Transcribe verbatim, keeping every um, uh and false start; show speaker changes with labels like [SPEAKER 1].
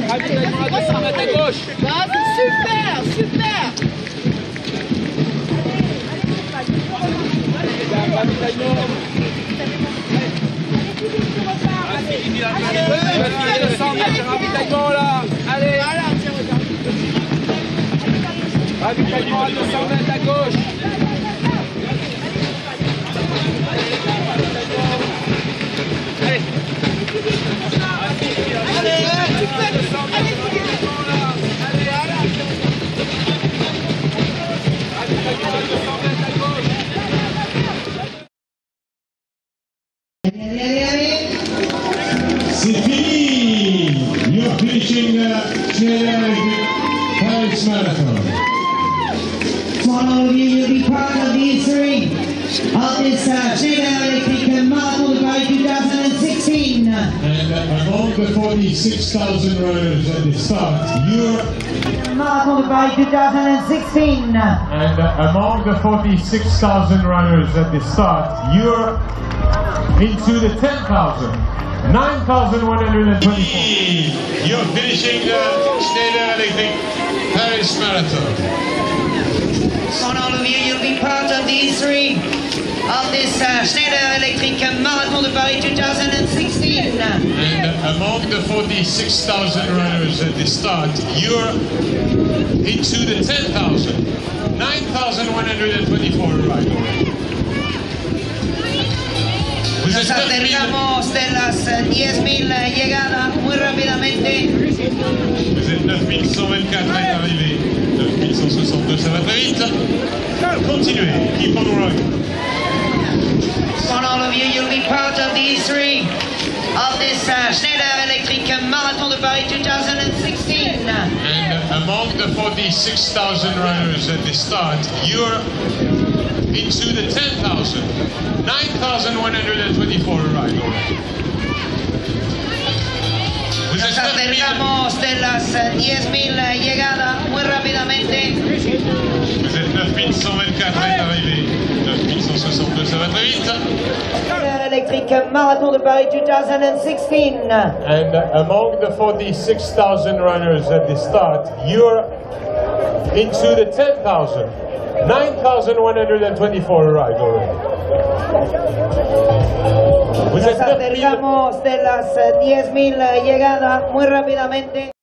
[SPEAKER 1] Ravitaillement à deux cents mètres à gauche.
[SPEAKER 2] Vas-y, super, super.
[SPEAKER 1] Ravitaillement. deux cents mètres, ravitaillement là. Allez. Ravitaillement à deux cents mètres à gauche. Allez.
[SPEAKER 2] Allez, super. Allez,
[SPEAKER 3] Allez, allez, c'est fini. You're finishing the Schneider Electric Paris Marathon.
[SPEAKER 4] So all of you, you'll be part of these three of this uh, Schneider Electric Marathon by two thousand sixteen.
[SPEAKER 3] And uh, among the forty-six thousand runners at the start, you're
[SPEAKER 4] Marathon by two thousand sixteen.
[SPEAKER 3] and uh, among the forty-six thousand runners at the start, you're into the ten thousand. nine thousand one hundred twenty-four. You're finishing the Schneider Electric Paris Marathon.
[SPEAKER 4] So all of you, you'll be part of these three of this uh, Schneider Electric Marathon de Paris two thousand sixteen.
[SPEAKER 3] And uh, among the forty-six thousand runners at the start, you're into the ten thousand. nine thousand one hundred twenty-four arrived already.
[SPEAKER 4] Nos acercamos de las diez mil llegadas muy rápidamente.
[SPEAKER 3] Vous êtes neuf mille cent vingt-quatre à être arrivé. neuf mille cent soixante-deux, ça va très vite. Continuez, keep on running.
[SPEAKER 4] So all of you, you'll be part of these three of this uh, Schneider Electric Marathon de Paris two thousand sixteen.
[SPEAKER 3] And uh, among the forty-six thousand runners at the start, you're into the ten thousand. nine thousand one hundred twenty-four arrived already. Vous
[SPEAKER 4] Nos
[SPEAKER 3] êtes neuf mille
[SPEAKER 4] acercamos de las diez mil llegadas muy rápidamente.
[SPEAKER 3] Vous êtes neuf mille cent vingt-quatre à être arrivé. neuf mille cent soixante-deux, ça va très vite.
[SPEAKER 4] Schneider Electric Marathon de Paris two thousand sixteen.
[SPEAKER 3] And uh, among the forty-six thousand runners at the start, you're into the ten thousand. nine thousand one hundred twenty-four arrived already. Vous
[SPEAKER 4] Nos
[SPEAKER 3] êtes neuf mille
[SPEAKER 4] acercamos de las diez mil llegadas muy rápidamente.